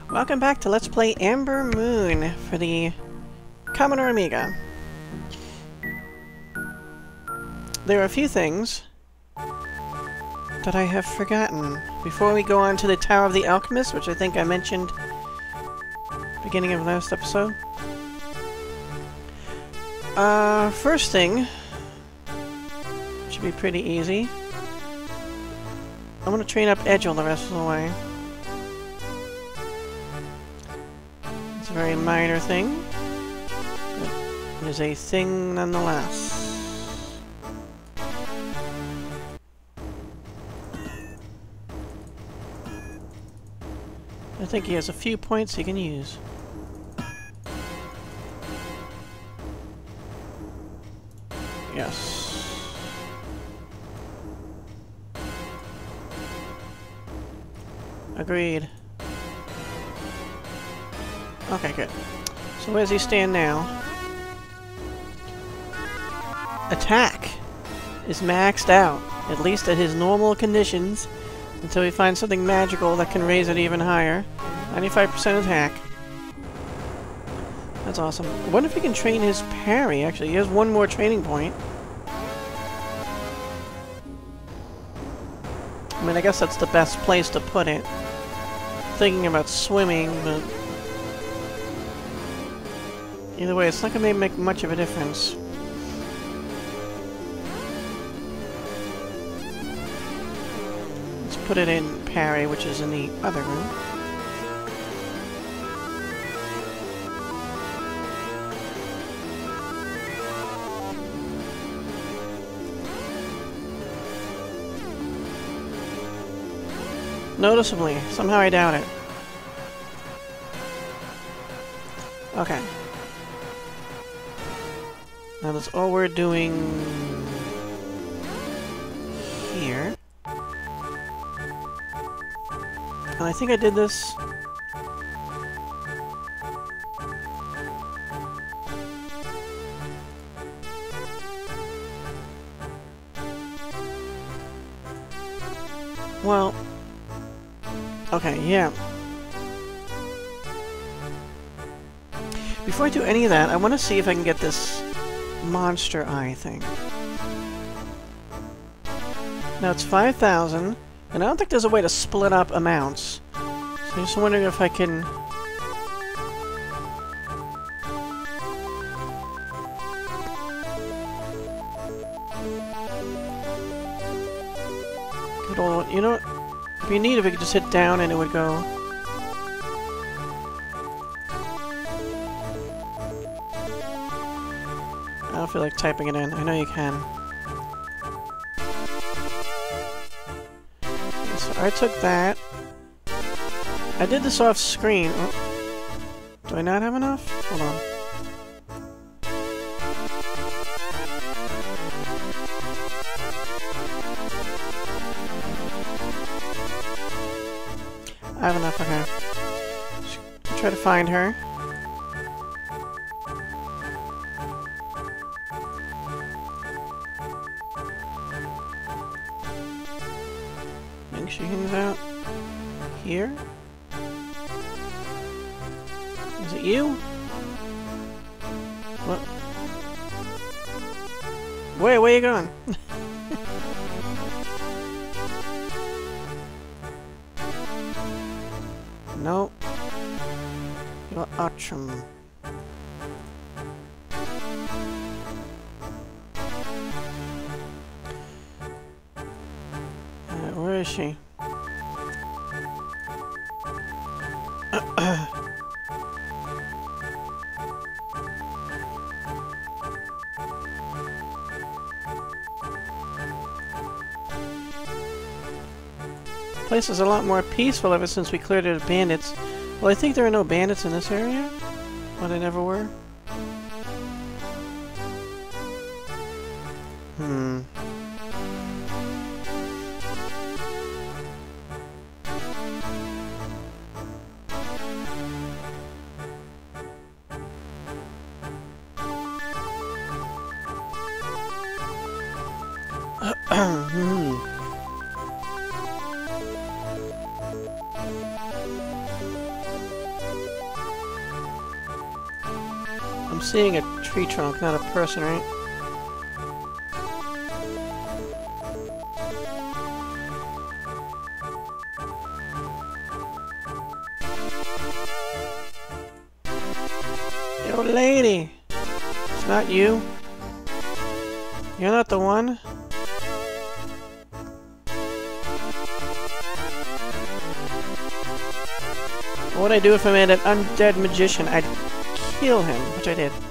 Welcome back to Let's Play Ambermoon for the Commodore Amiga. There are a few things that I have forgotten before we go on to the Tower of the Alchemist, which I think I mentioned beginning of last episode. First thing should be pretty easy. I'm gonna train up Edgel the rest of the way. It's a very minor thing, but it is a thing nonetheless. I think he has a few points he can use. Yes. Agreed. Okay, good. So where does he stand now? Attack is maxed out, at least at his normal conditions, until we find something magical that can raise it even higher. 95% attack. That's awesome. I wonder if he can train his parry, actually. He has one more training point. I mean, I guess that's the best place to put it. Thinking about swimming, but either way, it's not going to make much of a difference. Let's put it in parry, which is in the other room. Noticeably. Somehow I doubt it. Okay. Now that's all we're doing here. And I think I did this. Well, okay, yeah. Before I do any of that, I want to see if I can get this monster eye thing. Now it's 5,000, and I don't think there's a way to split up amounts. So I'm just wondering if I can... Good old... You know what? It'd be neat if we could just hit down and it would go... I don't feel like typing it in. I know you can. Okay, so I took that. I did this off screen. Oh. Do I not have enough? Hold on. I have enough, okay. Try to find her. I think she hangs out here. Is it you? What? Where are you going? Nope. You're awesome. Where is she? Place is a lot more peaceful ever since we cleared it of bandits. Well, I think there are no bandits in this area. Well, they never were. seeing a tree trunk, not a person, right? Yo, lady! It's not you? You're not the one? What would I do if I met an undead magician? I'd kill him, which I did.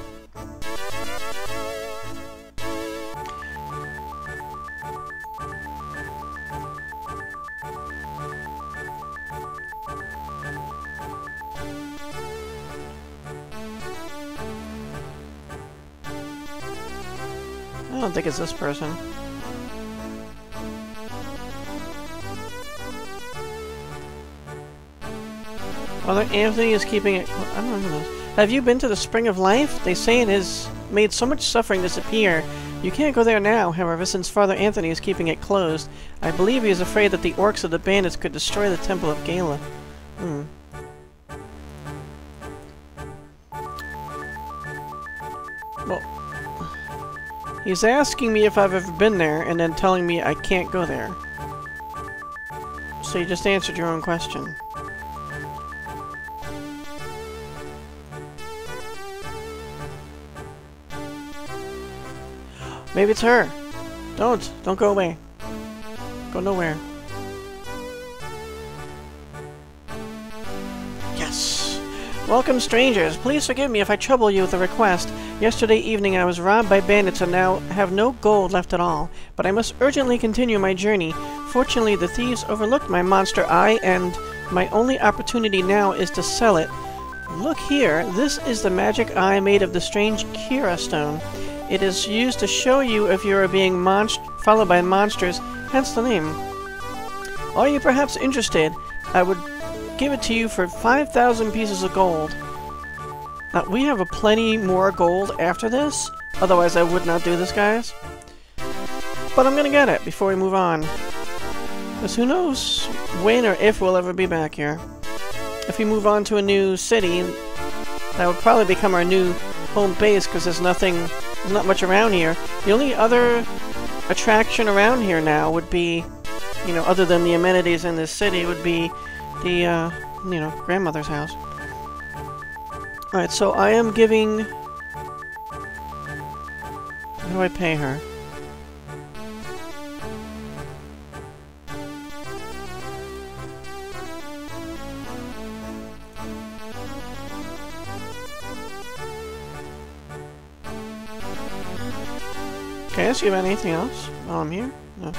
I don't think it's this person. Father Anthony is keeping it... I don't know. Have you been to the Spring of Life? They say it has made so much suffering disappear. You can't go there now, however, since Father Anthony is keeping it closed. I believe he is afraid that the orcs of the bandits could destroy the Temple of Gala. Well... He's asking me if I've ever been there, and then telling me I can't go there. So you just answered your own question. Maybe it's her. Don't go away. Go nowhere. Yes! Welcome, strangers. Please forgive me if I trouble you with a request. Yesterday evening I was robbed by bandits and now have no gold left at all. But I must urgently continue my journey. Fortunately, the thieves overlooked my monster eye, and my only opportunity now is to sell it. Look here. This is the magic eye made of the strange Kira stone. It is used to show you if you are being followed by monsters, hence the name. Are you perhaps interested? I would give it to you for 5,000 pieces of gold. Now, we have a plenty more gold after this, otherwise I would not do this, guys. But I'm gonna get it before we move on. Because who knows when or if we'll ever be back here. If we move on to a new city, that would probably become our new home base, because there's not much around here. The only other attraction around here now would be, you know, other than the amenities in this city, would be the, you know, grandmother's house. Alright, so I am giving... How do I pay her? Can I ask you about anything else while I'm here? No.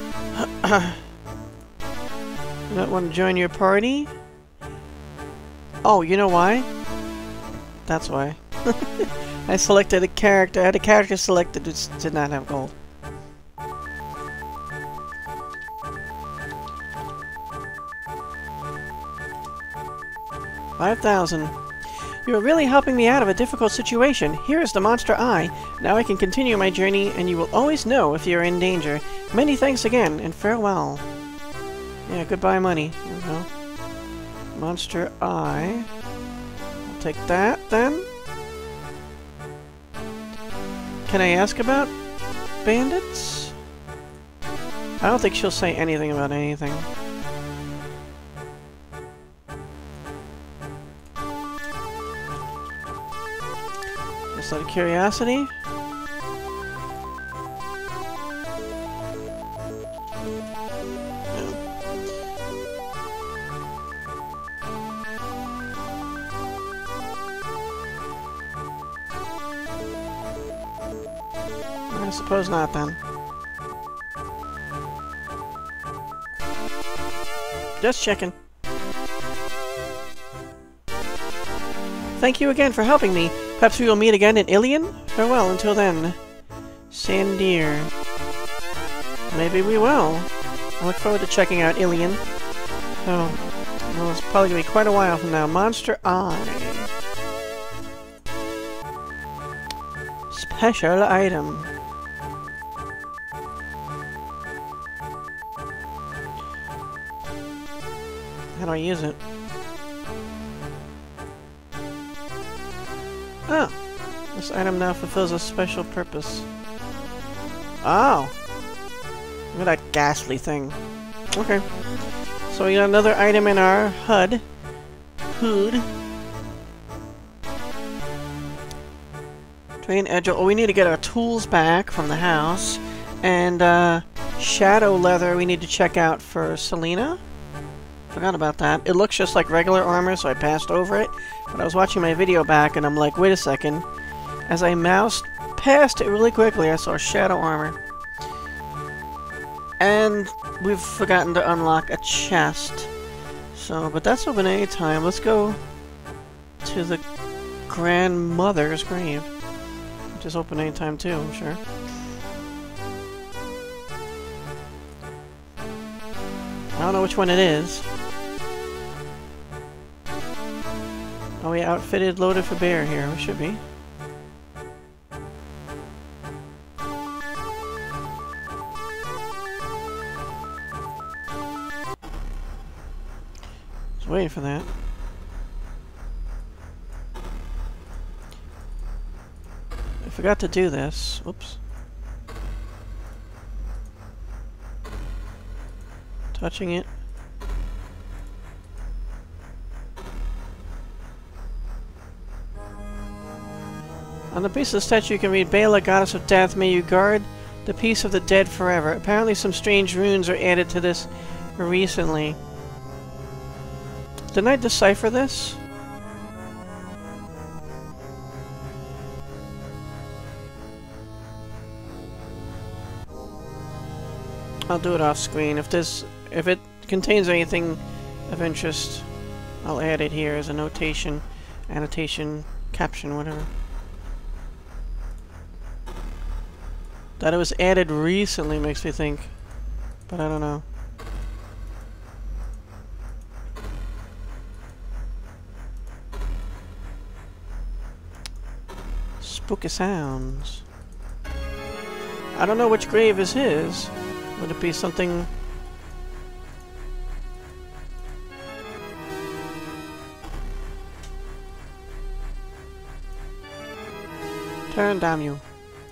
You don't want to join your party? Oh, you know why? That's why. I selected a character. I had a character selected that did not have gold. 5,000. You are really helping me out of a difficult situation. Here is the monster eye. Now I can continue my journey, and you will always know if you are in danger. Many thanks again, and farewell. Yeah, goodbye money. Here we go. Monster eye. I'll take that, then. Can I ask about bandits? I don't think she'll say anything about anything. Just out of curiosity. I suppose not, then. Just checking. Thank you again for helping me. Perhaps we will meet again in Ilion? Farewell until then. Sandire. Maybe we will. I look forward to checking out Ilion. Oh, well, it's probably going to be quite a while from now. Monster Eye. Special item. How do I use it? Oh. This item now fulfills a special purpose. Oh! Look at that ghastly thing. Okay. So we got another item in our HUD. Train edge. Oh, we need to get our tools back from the house. And, shadow leather we need to check out for Selena. Forgot about that. It looks just like regular armor, so I passed over it. But I was watching my video back, and I'm like, wait a second. As I moused past it really quickly, I saw shadow armor. And we've forgotten to unlock a chest. So, but that's open any time. Let's go to the grandmother's grave. Which is open any time too, I'm sure. I don't know which one it is. Are we outfitted, loaded for bear here? We should be. Just waiting for that. I forgot to do this. Oops. Touching it. On the piece of the statue you can read, Bela, goddess of death, may you guard the peace of the dead forever. Apparently some strange runes are added to this recently. Didn't I decipher this? I'll do it off screen. If it contains anything of interest, I'll add it here as a notation, annotation, caption, whatever. That it was added recently makes me think, but I don't know. Spooky sounds. I don't know which grave is his. Would it be something... Turn, damn you.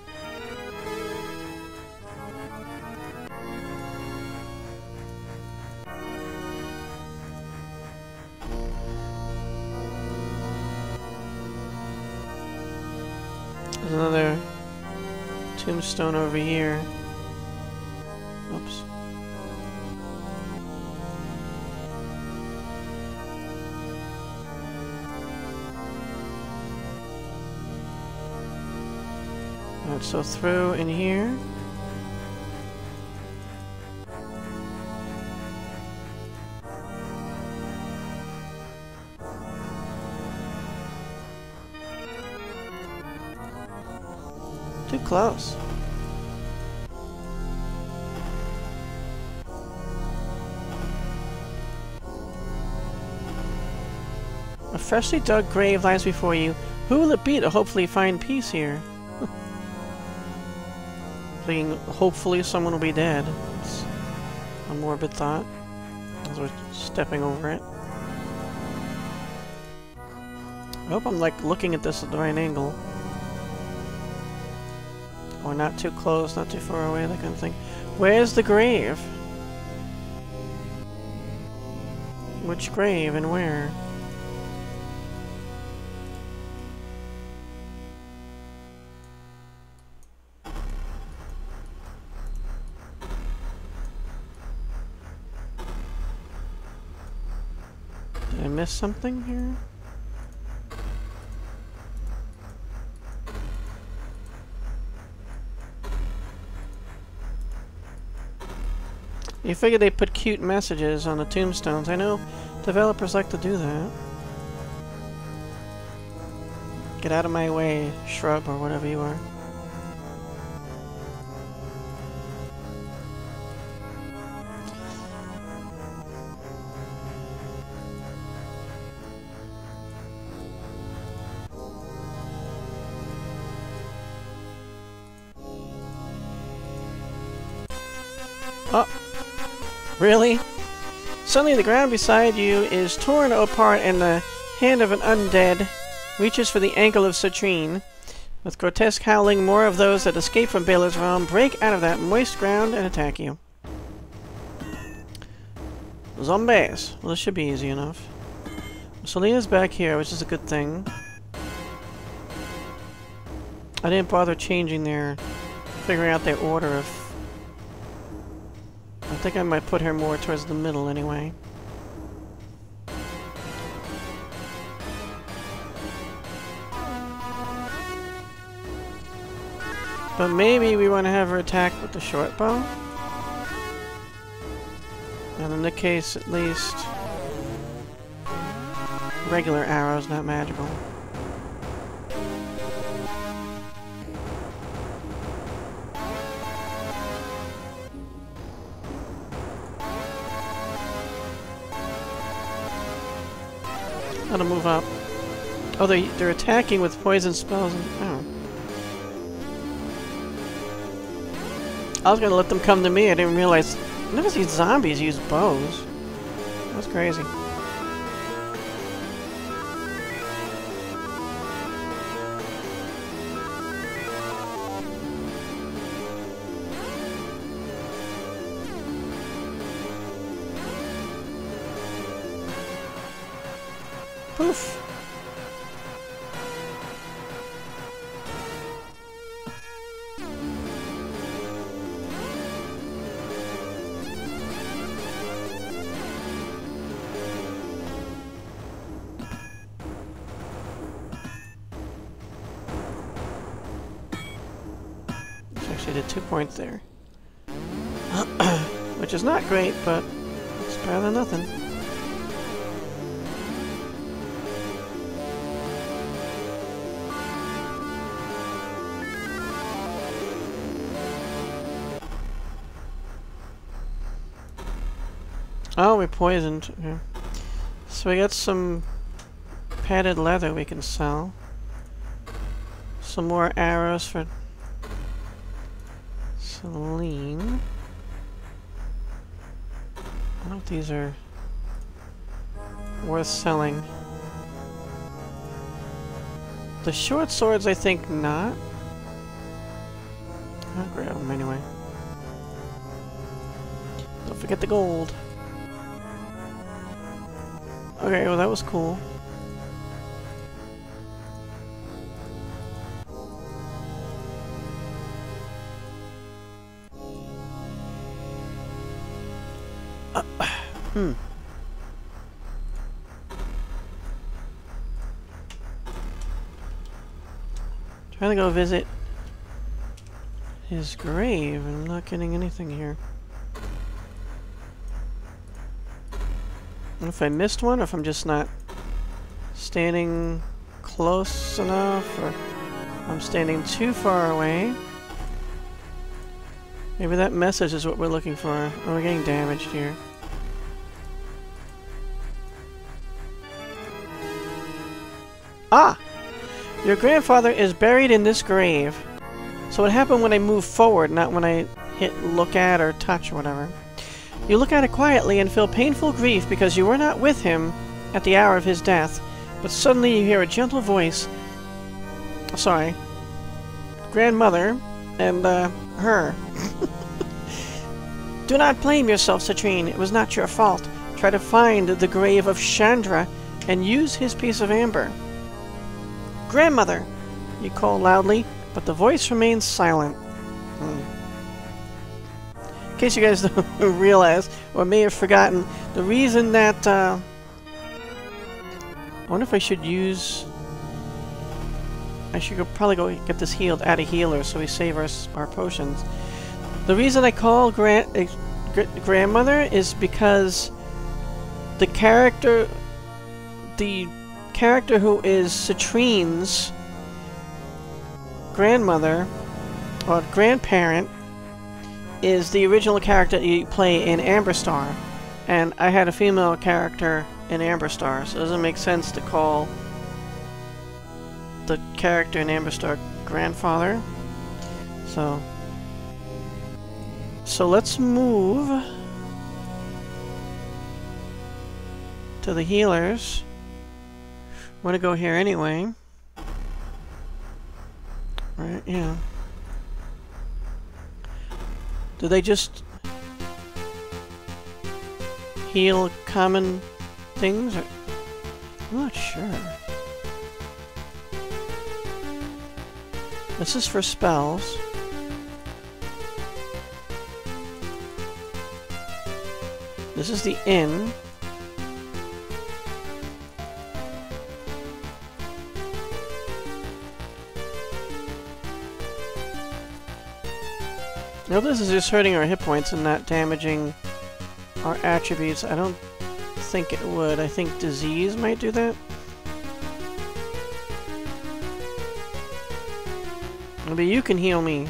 There's another tombstone over here. Oops. Alright, so through in here. Too close. A freshly dug grave lies before you. Who will it be to hopefully find peace here? Thinking hopefully someone will be dead. It's a morbid thought. As we're stepping over it. I hope I'm like looking at this at the right angle. Or not too close, not too far away, that kind of thing. Where's the grave? Which grave and where? Did I miss something here? You figure they put cute messages on the tombstones. I know developers like to do that. Get out of my way, shrub, or whatever you are. Oh! Really? Suddenly the ground beside you is torn apart and the hand of an undead reaches for the ankle of Citrine. With grotesque howling, more of those that escape from Baylor's realm break out of that moist ground and attack you. Zombies! Well, this should be easy enough. Selena's back here, which is a good thing. I didn't bother changing figuring out their order of... I think I might put her more towards the middle anyway. But maybe we want to have her attack with the short bow. And in the case, at least, regular arrows, not magical. How to move up. Oh, they're attacking with poison spells and... oh. I was gonna let them come to me, I didn't realize... I've never seen zombies use bows. That's crazy. Poof! Actually did 2 points there. Which is not great, but it's better than nothing. Oh, we're poisoned. Okay. So we got some padded leather we can sell. Some more arrows for Celine. I don't know if these are worth selling. The short swords, I think not. I'll grab them anyway. Don't forget the gold. Okay, well that was cool. Trying to go visit his grave, and I'm not getting anything here. I don't know if I missed one, or if I'm just not standing close enough, or I'm standing too far away. Maybe that message is what we're looking for. Oh, we're getting damaged here. Ah! Your grandfather is buried in this grave. So it happened when I moved forward, not when I hit look at or touch or whatever. You look at it quietly and feel painful grief because you were not with him at the hour of his death, but suddenly you hear a gentle voice. Sorry. Grandmother and, her. Do not blame yourself, Citrine. It was not your fault. Try to find the grave of Chandra and use his piece of amber. Grandmother! You call loudly, but the voice remains silent. In case you guys don't realize, or may have forgotten, the reason that, I wonder if I should use... I should probably go get this healed at a healer so we save our potions. The reason I call grandmother is because the character who is Citrine's grandmother or grandparent is the original character you play in Amberstar, and I had a female character in Amberstar, so it doesn't make sense to call the character in Amberstar grandfather. So let's move to the healers. I'm gonna go here anyway. Right, yeah. Do they just heal common things? Or I'm not sure. This is for spells. This is the inn. Now this is just hurting our hit points and not damaging our attributes. I don't think it would. I think disease might do that. Maybe you can heal me.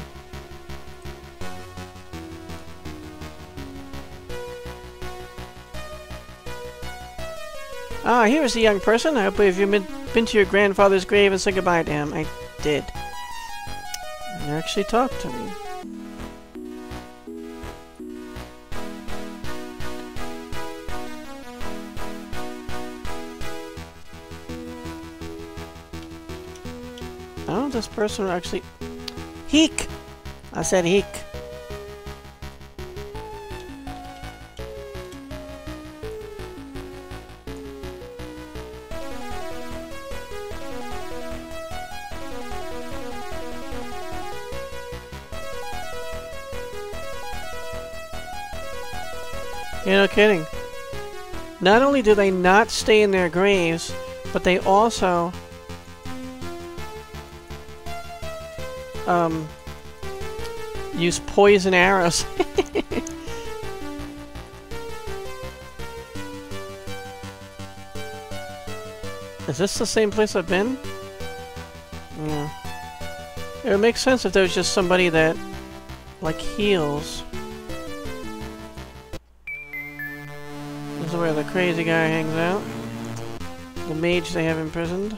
Ah, here is the young person. I hope you've been to your grandfather's grave and said goodbye to him. I did. You actually talked to me. Oh, this person actually... Heek! I said heek. Yeah, no kidding. Not only do they not stay in their graves, but they also... use poison arrows. Is this the same place I've been? Yeah. It would make sense if there was just somebody that, like, heals. This is where the crazy guy hangs out. The mage they have imprisoned.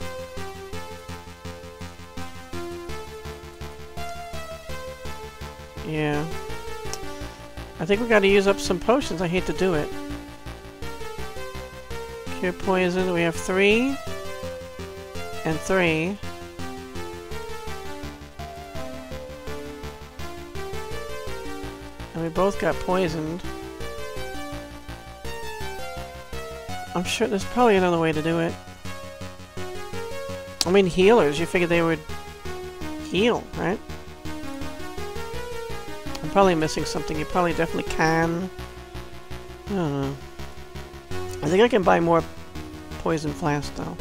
Yeah. I think we gotta use up some potions. I hate to do it. Cure poison. We have 3. And 3. And we both got poisoned. I'm sure there's probably another way to do it. I mean, healers. You figured they would heal, right? I'm probably missing something. You probably definitely can. I don't know. I think I can buy more poison flasks, though.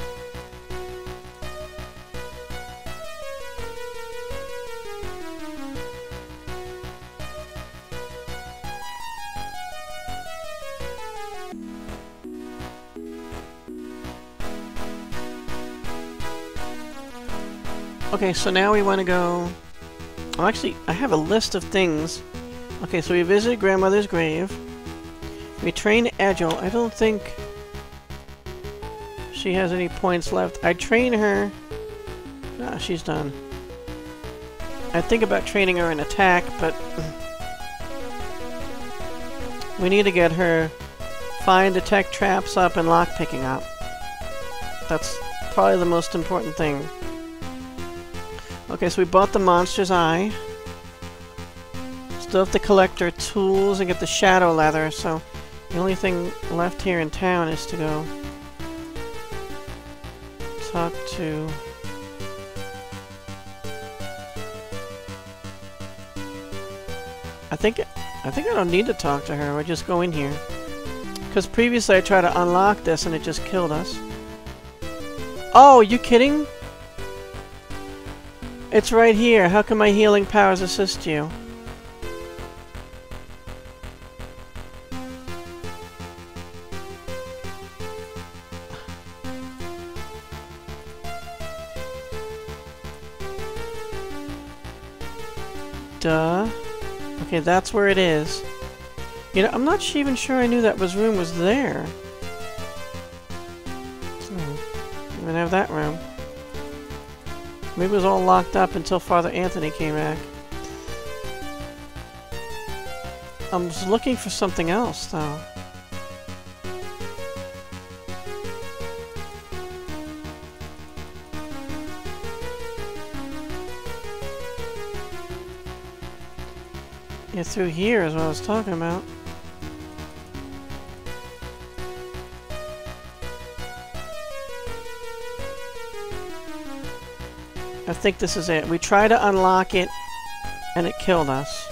Okay, so now we want to go... Oh, actually, I have a list of things. Okay, so we visited Grandmother's grave. We trained Agile. I don't think she has any points left. I train her... Ah, she's done. I think about training her in attack, but... we need to get her find, detect traps up, and lockpicking up. That's probably the most important thing. Okay, so we bought the monster's eye. Still have to collect our tools and get the shadow leather, so the only thing left here in town is to go talk to... I think I don't need to talk to her, I just go in here. Because previously I tried to unlock this and it just killed us. Oh, you kidding? It's right here. How can my healing powers assist you? Duh. Okay, that's where it is. You know, I'm not even sure I knew that room was there. Even have that room. Maybe it was all locked up until Father Anthony came back. I was looking for something else, though. Get through here is what I was talking about. I think this is it. We tried to unlock it, and it killed us.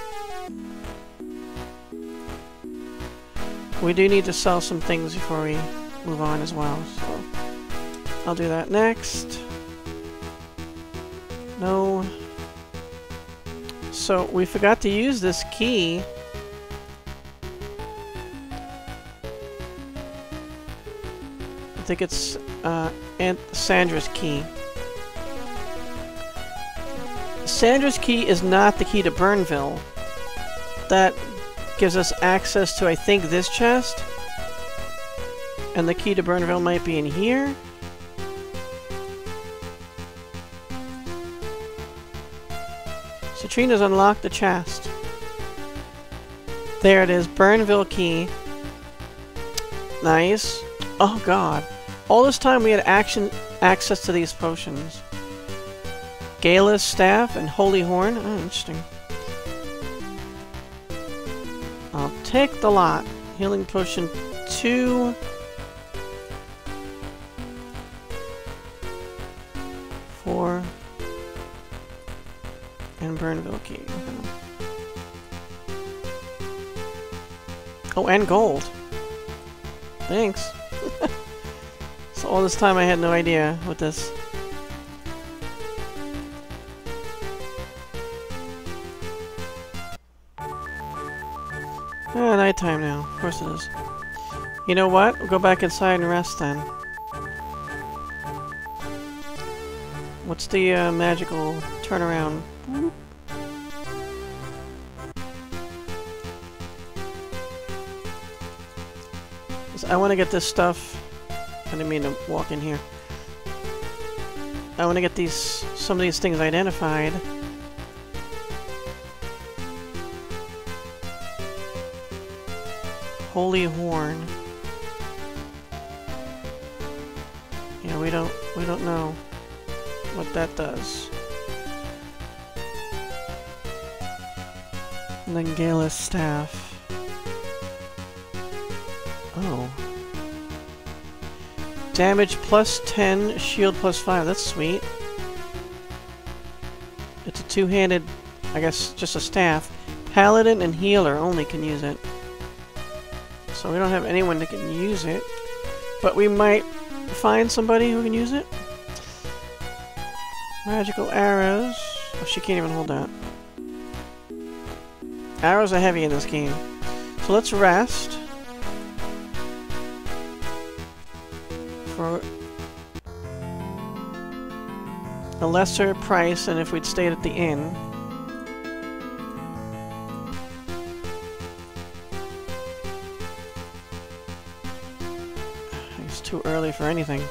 We do need to sell some things before we move on as well, so I'll do that next. No. So, we forgot to use this key. I think it's Aunt Sandra's key. Sandra's key is not the key to Burnville. That gives us access to, I think, this chest. And the key to Burnville might be in here. Citrina's unlocked the chest. There it is, Burnville key. Nice. Oh god. All this time we had access to these potions. Gala's staff and Holy Horn. Oh, interesting. I'll take the lot. Healing potion 2. 4. And Burnville key. Okay. Oh, and gold. Thanks. So all this time I had no idea what this... nighttime now. Of course it is. You know what? We'll go back inside and rest then. What's the magical turnaround? I want to get this stuff. I didn't mean to walk in here. I want to get some of these things identified. Holy Horn. Yeah, we don't know what that does. And then Gala's staff. Oh. Damage plus 10, shield plus 5. That's sweet. It's a two-handed, I guess, just a staff. Paladin and healer only can use it. So we don't have anyone that can use it. But we might find somebody who can use it. Magical arrows. Oh, she can't even hold that. Arrows are heavy in this game. So let's rest. For a lesser price than if we'd stayed at the inn. It's too early for anything.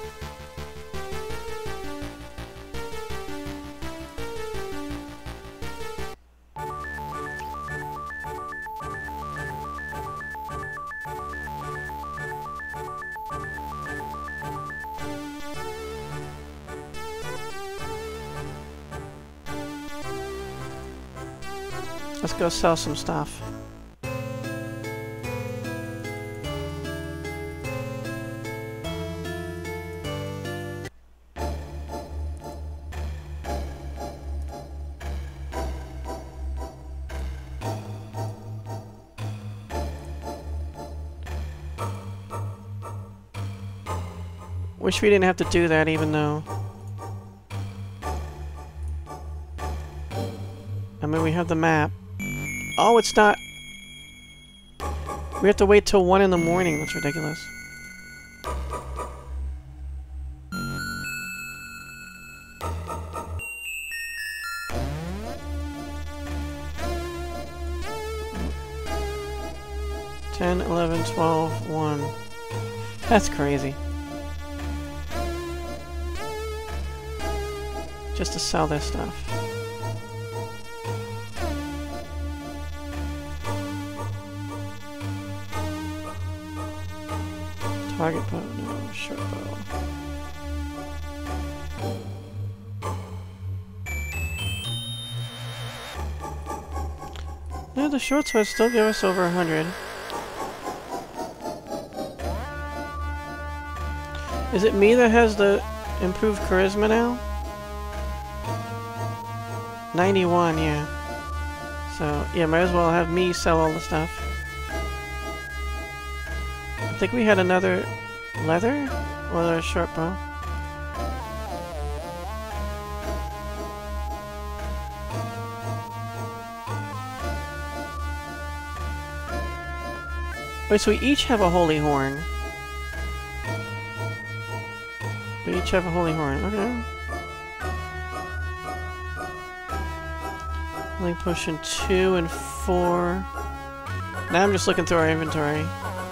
Let's go sell some stuff. Wish we didn't have to do that even though... I mean, we have the map. Oh, it's not... We have to wait till 1 in the morning. That's ridiculous. $10, $11, $12, $1. That's crazy. Just to sell this stuff. Target bow, no, short bow. the short swords still give us over 100. Is it me that has the improved charisma now? 91, yeah. So, yeah, might as well have me sell all the stuff. I think we had another leather? Or a short bow? Wait, so we each have a holy horn. We each have a holy horn, okay. Only potion 2 and 4. Now I'm just looking through our inventory.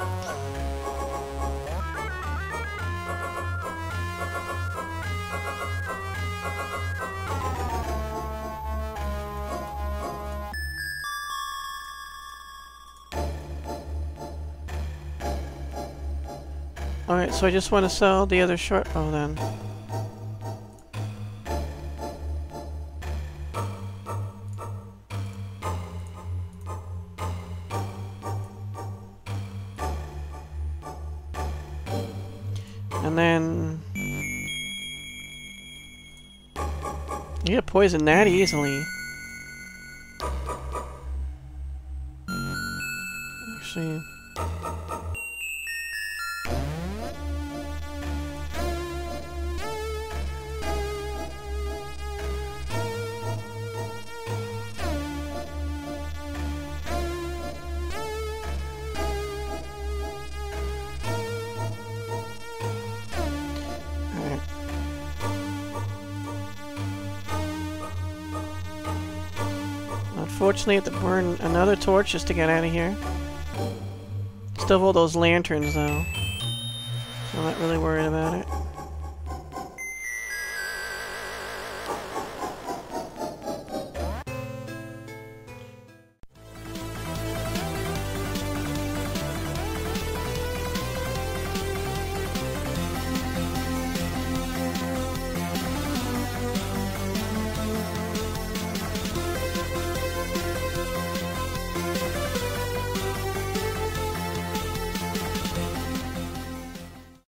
Alright, so I just want to sell the other short bow then. And then... you get poisoned that easily. Actually... Unfortunately, I have to burn another torch just to get out of here. Still have all those lanterns, though. So I'm not really worried about it.